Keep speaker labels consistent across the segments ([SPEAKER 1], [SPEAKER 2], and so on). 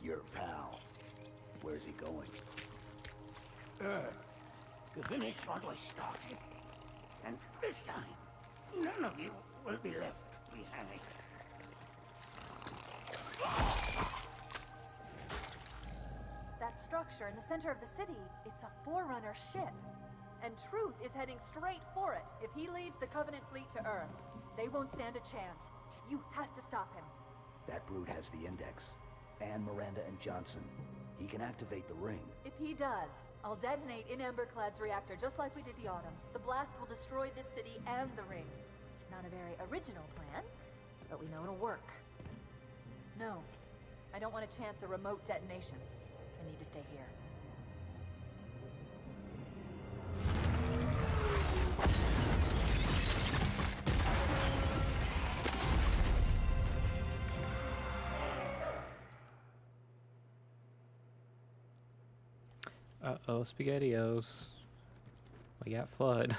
[SPEAKER 1] Your pal. Where's he going?
[SPEAKER 2] To finish what we started. And this time, none of you will be left behind.
[SPEAKER 3] That structure in the center of the city, it's a Forerunner ship. And Truth is heading straight for it. If he leads the Covenant fleet to Earth, they won't stand a chance. You have to stop him.
[SPEAKER 1] That brute has the Index. And Miranda and Johnson. He can activate the ring.
[SPEAKER 3] If he does, I'll detonate in Emberclad's reactor just like we did the Autumns. The blast will destroy this city and the ring. Not a very original plan, but we know it'll work. No, I don't want to chance a remote detonation. I need to stay here.
[SPEAKER 4] Uh-oh, SpaghettiOs. We got Flood.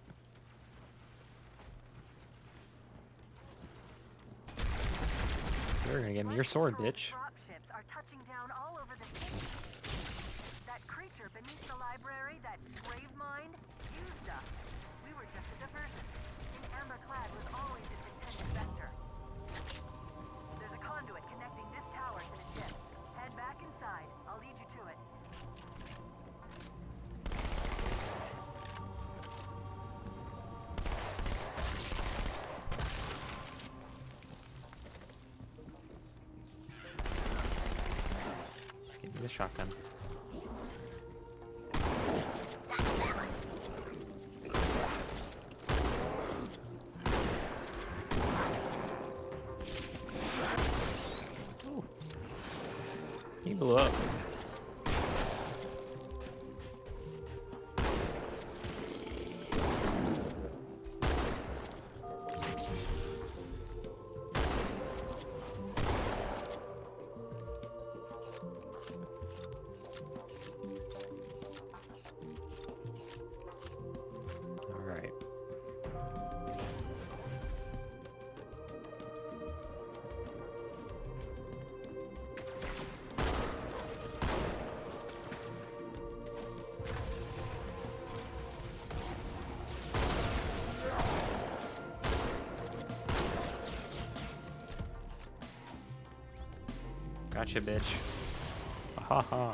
[SPEAKER 4] You're gonna give me your sword, bitch.
[SPEAKER 5] Dropships are touching down all over the city. That creature beneath the library, that grave mind, used us. We were just a diversion. And Emberclad was always its intended vector. There's a conduit connecting this tower to the ship. Head back inside. I'll lead you to it.
[SPEAKER 4] Give me the shotgun. Ooh. He blew up. Alright. Gotcha, bitch. Ha ha.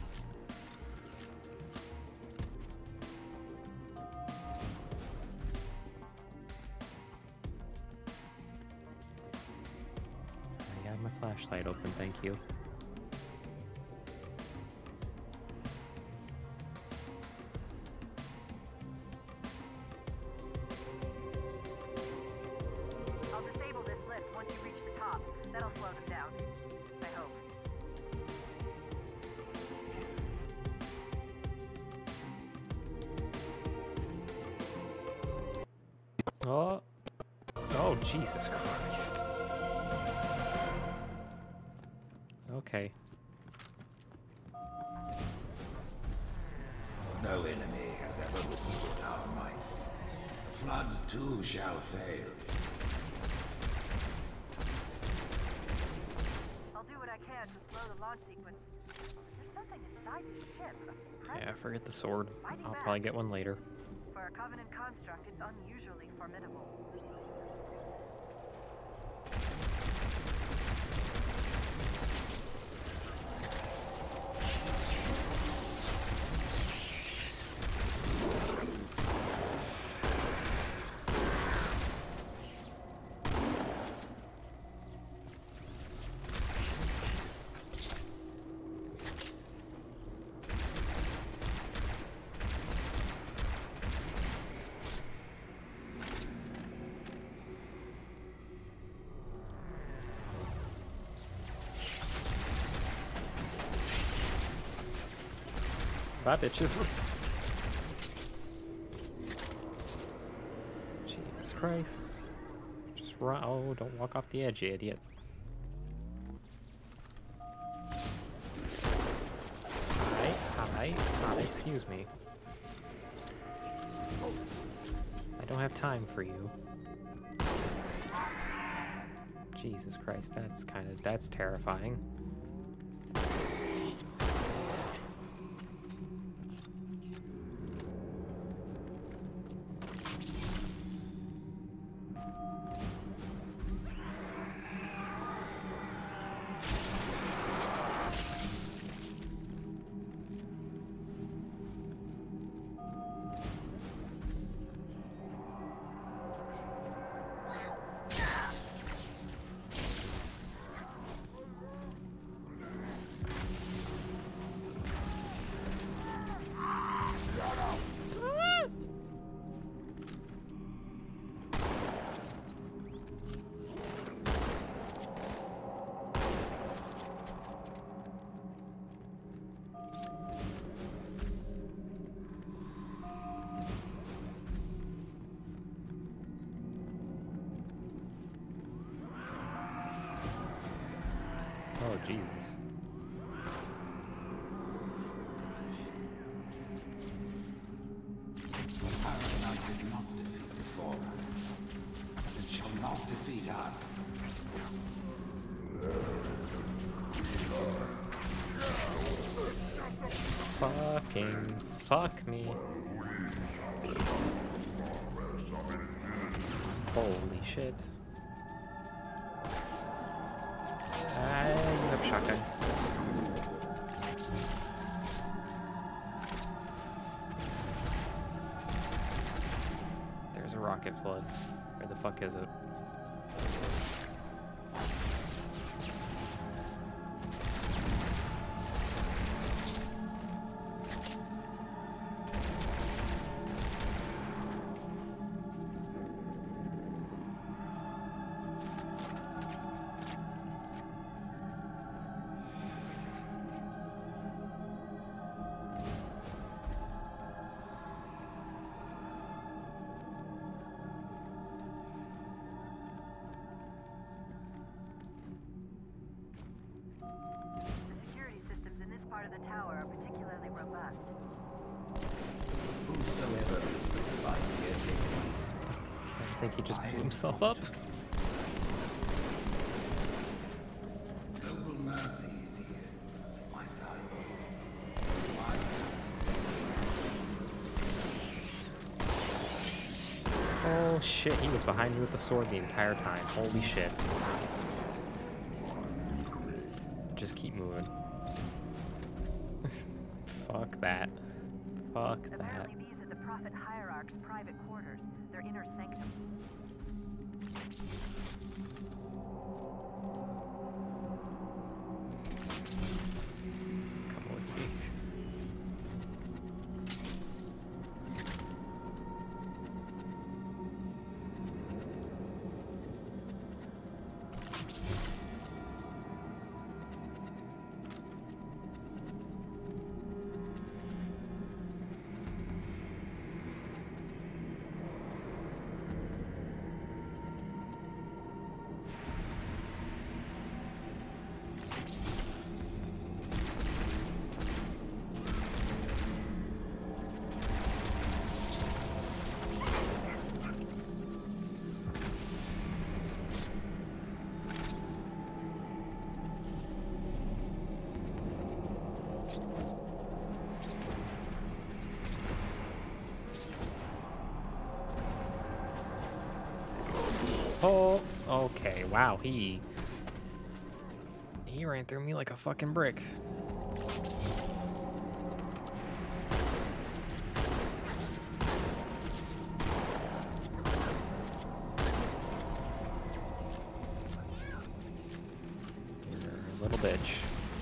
[SPEAKER 4] I got my flashlight open, thank you.
[SPEAKER 5] I'll disable this lift once you reach the top. That'll slow them down. I hope.
[SPEAKER 4] Oh. Oh, Jesus Christ. Okay.
[SPEAKER 6] No enemy has ever withstood our might. Flood too shall fail.
[SPEAKER 5] I'll do what I can to slow the launch sequence. There's something inside this ship.
[SPEAKER 4] Yeah, forget the sword.
[SPEAKER 5] Fighting
[SPEAKER 4] I'll
[SPEAKER 5] back.
[SPEAKER 4] probably get one later.
[SPEAKER 5] For a Covenant construct, it's unusually formidable.
[SPEAKER 4] Bye, bitches. Jesus Christ. Just run. Oh, don't walk off the edge, you idiot. Hi, excuse me. I don't have time for you. Jesus Christ, that's terrifying. Oh, Jesus.
[SPEAKER 6] Parasite did not defeat the Forerunner. It shall not defeat us.
[SPEAKER 4] Fucking fuck me. Holy shit. You have a shotgun. There's a rocket flood. Where the fuck is it?
[SPEAKER 5] Part of the tower are particularly robust.
[SPEAKER 6] Whosoever is the light here,
[SPEAKER 4] I think he just blew himself up.
[SPEAKER 6] noble mercy is here. At my side. Wise counsel.
[SPEAKER 4] Oh shit, he was behind you with the sword the entire time. Holy shit. Just keep moving. Fuck that. Fuck that.
[SPEAKER 5] Apparently these are the Prophet Hierarch's private quarters, their inner sanctum.
[SPEAKER 4] Come with me. Oh, okay. Wow, he ran through me like a fucking brick. You're a little bitch.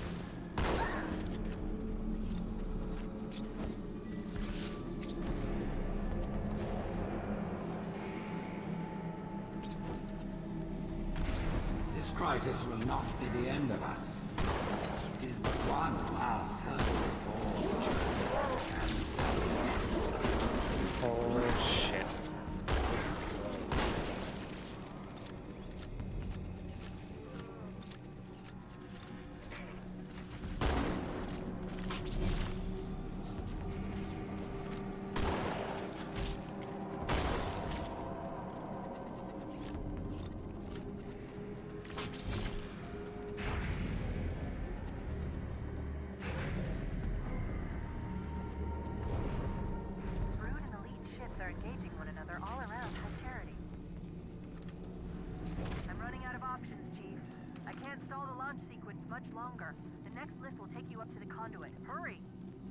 [SPEAKER 6] This crisis will not be the end of us. It is but one last hurdle before Joe and Sully.
[SPEAKER 4] Oh shit.
[SPEAKER 5] Much longer. The next lift will take you up to the conduit. Hurry!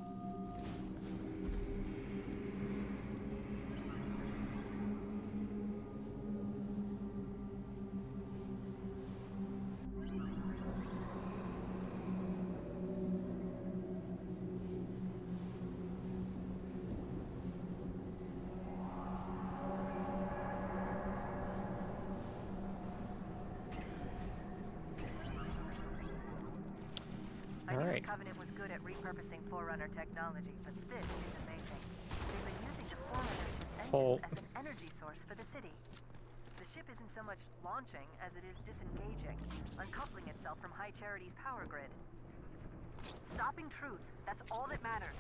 [SPEAKER 5] The Covenant was good at repurposing Forerunner technology, but this is amazing. They've been using the Forerunners' engines as an energy source for the city. The ship isn't so much launching as it is disengaging, uncoupling itself from High Charity's power grid. Stopping Truth, that's all that matters.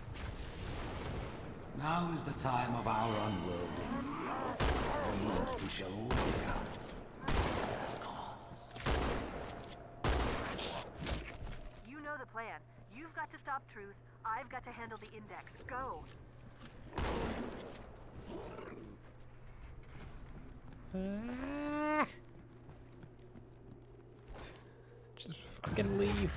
[SPEAKER 6] Now is the time of our unworlding. Whence we shall all become as gods.
[SPEAKER 5] You know the plan. You've got to stop Truth. I've got to handle the Index. Go!
[SPEAKER 4] Just fucking leave.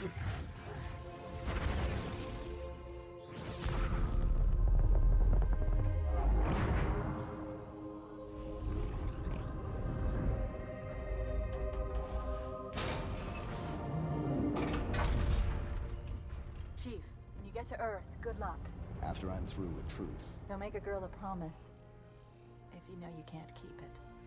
[SPEAKER 3] Chief, when you get to Earth, good luck.
[SPEAKER 1] After I'm through with Truth.
[SPEAKER 3] Don't make a girl a promise if you know you can't keep it.